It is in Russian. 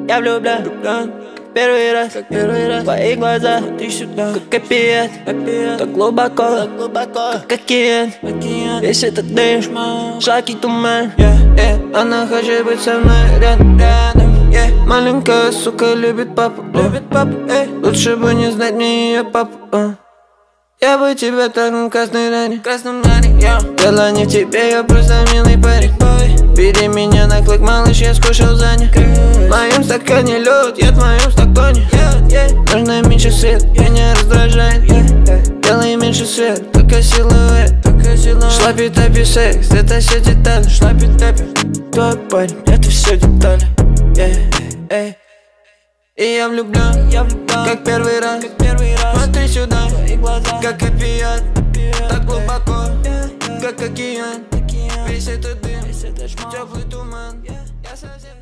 Я влюблен, первый раз, в твои глаза, ты сюда, как опиат, так глубоко, как океан. Весь этот дым, жаркий туман. Она хочет быть со мной рядом. Маленькая сука любит папу, лучше бы не знать мне ее папу. Я бы тебя так на красной ране. Дело не в тебе, я просто милый парень. Бери меня на клык, малыш, я скушал за них. В моем стакане лед, я в моем стакане. Нужно меньше свет, меня раздражает. Делай меньше свет, только силуэт. Шлапи-тапи секс, это все детали. Шлапи-тапи, твой парень, это все детали. И я влюблен, как первый раз. Смотри сюда, как опиат, так глубоко, как океан. Весь этот дым, теплый туман. Я совсем